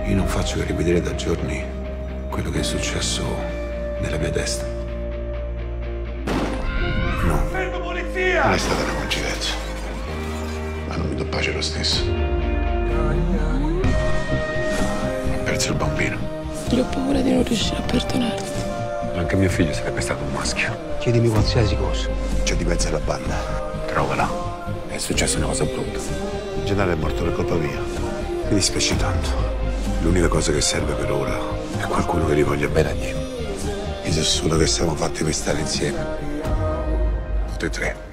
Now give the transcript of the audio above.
Io non faccio che rivedere da giorni quello che è successo nella mia testa. No, Fermo, polizia! non è stata una coincidenza. Ma non mi do pace lo stesso. Ho perso il bambino. Io ho paura di non riuscire a perdonarti. Anche mio figlio sarebbe stato un maschio. Chiedimi qualsiasi cosa. C'è di mezzo la banda. Trovala. È successa una cosa brutta. Il generale è morto per colpa mia. Mi dispiace tanto. L'unica cosa che serve per ora è qualcuno che gli voglia bene a Dio. Mi sa solo che siamo fatti per stare insieme. Tutti e tre.